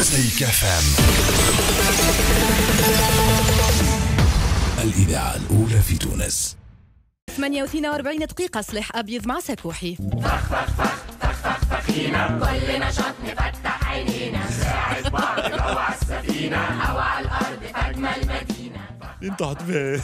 مزيكا فام، الإذاعة الأولى في تونس. 48 دقيقة صلح أبيض مع سكوحي. فينا كل نشاط نفتح عينينا، ساعد بعض لو على السفينة أو على الأرض أجمل مدينة. انت عتبه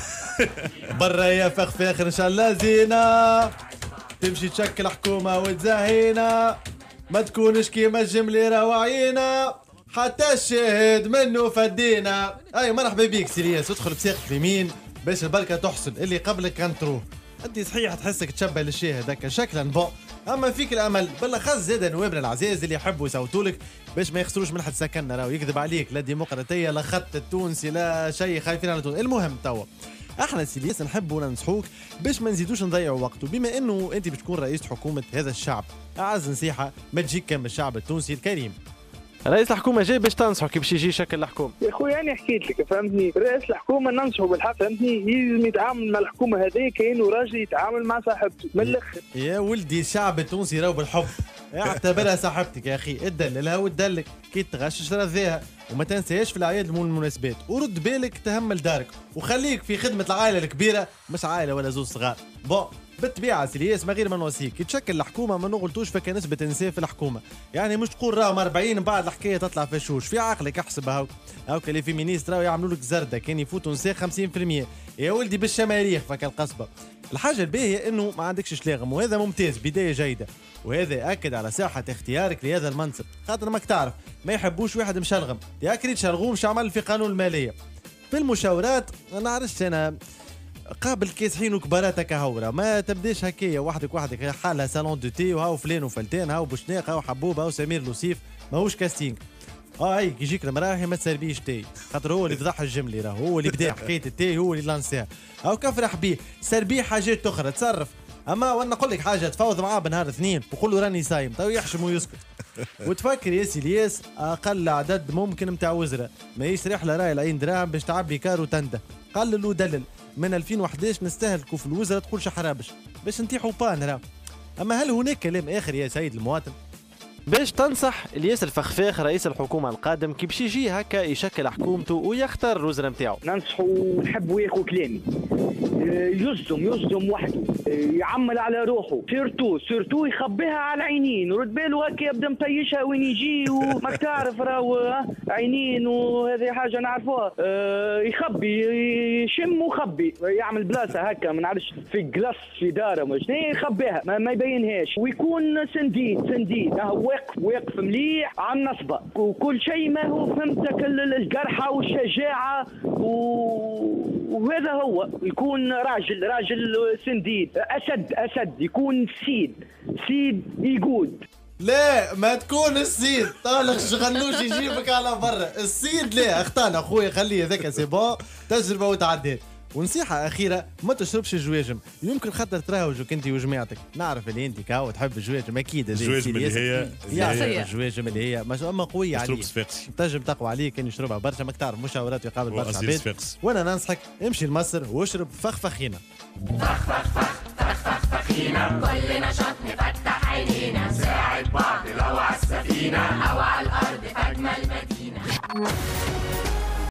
برا يا فخفاخر ان شاء الله زينة، تمشي تشكل حكومة وتزهينا، ما تكونش كيما الجملة رواعينا، حتى الشاهد منه فدينا. اي مرحبا بيك سيرياس، ادخل بساقك اليمين باش البركة تحسن، اللي قبلك كان تروح. انت صحيح تحسك تشبه للشاهد هكا شكلا بون، اما فيك الامل بالاخص زاد نوابنا العزاز اللي يحبوا يصوتولك باش ما يخسروش من حد سكننا، راهو يكذب عليك لا ديمقراطيه لا خط التونسي لا شيء، خايفين على تونس. المهم توا احنا سيلياس نحبوا ننصحوك باش ما نزيدوش نضيعوا وقت، وبما انه انت بتكون رئيس حكومه هذا الشعب، اعز نصيحه ما تجيك كم الشعب التونسي الكريم. رئيس الحكومه جاي باش تنصحه كيف باش يجي شكل الحكومه. يا خويا انا حكيت لك فهمتني، رئيس الحكومه ننصحه بالحق فهمتني، لازم يتعامل مع الحكومه هذه كانه راجل يتعامل مع صاحبته من الاخر. يا ولدي الشعب التونسي راهو بالحب، اعتبرها صاحبتك يا اخي، ادللها وتدلك، كي تغشش رذاها، وما تنساش في الاعياد والمناسبات، ورد بالك تهمل دارك، وخليك في خدمه العائله الكبيره مش عائله ولا زوج صغار. بون بالطبيعه سيلياس ما غير ما نوصيك كي تشكل الحكومه ما نغلطوش فيك نسبه انسان في الحكومه، يعني مش تقول راهم 40 بعد الحكايه تطلع فشوش، في عقلك احسب هاوك اللي في مينيستر راهو يعملوا لك زرده كان يفوتوا نساء 50%، يا ولدي بالشماريخ فك القصبه. الحاجه الباهيه انه ما عندكش شلاغم، وهذا ممتاز، بدايه جيده، وهذا اكد على صحه اختيارك لهذا المنصب، خاطر ماك تعرف ما يحبوش واحد مشلغم، يا كريت شلغوم عمل في قانون الماليه. في المشاورات ما نعرفش انا قابل كاسحين وكبارات كهورة، ما تبداش هكايا وحدك حالها سالون دو تي، وهاو فلان وفلتان، هاو بوشناق، هاو حبوب، هاو سمير لوسيف، ماهوش كاستينغ. اي كي يجيك المراحي ما تسربيش تاي، خاطر هو اللي فضح الجملي، راه هو اللي بدا حكايه التاي، هو اللي لانساها، هاو كفرح بيه، سربيه حاجات اخرى تصرف. اما وانا نقول لك حاجه، تفاوض معاه بنهار اثنين وقول له راني صايم، تو يحشم ويسكت. وتفكر يا سيلياس اقل عدد ممكن نتاع وزراء، ما يسرح له راي العين دراهم باش تعبي كار وتنده، قلل ودلل. من 2011 نستهلكوا في الوزراء تقول شحرابش باش نتيحوا بان راه. اما هل هناك كلام اخر يا سيد المواطن؟ باش تنصح الياس الفخفاخ رئيس الحكومه القادم كي باش يجي هكا يشكل حكومته ويختار الوزراء نتاعو؟ ننصحه نحبوا ياخذ كلامي، يصدم وحده، يعمل على روحه، سيرتو يخبيها على العينين، ورد باله هكا يبدا مطيشها وين يجي، وما تعرف راهو عينين وهذه حاجه نعرفوها، يخبي يشم ويخبي، يعمل بلاصه هكا ما نعرفش في جلاس في داره مش يخبيها ما يبينهاش، ويكون سنديد واقف مليح على النصبه، وكل شيء ما هو فهمتك الجرحه والشجاعه وهذا هو، يكون راجل سنديد، اسد يكون سيد يقود. لا ما تكون السيد طالق شغلوش يجيبك على برا، السيد لا اختار اخويا، خليه ذاك سي بون، تجربه وتعديت. ونصيحة أخيرة ما تشربش الجواجم، يمكن خاطر تراوجك أنت وجماعتك، نعرف اللي أنت كاو تحب الجواجم أكيد، الجواجم اللي هي الجواجم اللي هي أما قوية عليك، تنجم تقوى عليك كان يشربها برشا، ماك تعرف مشاورات يقابل برشا عباد. وأنا ننصحك امشي لمصر واشرب فخفخينة. فخفخينة كل نشاط نفتح عينينا، ساعد بعض لو على السفينة أو على الأرض أجمل مدينة.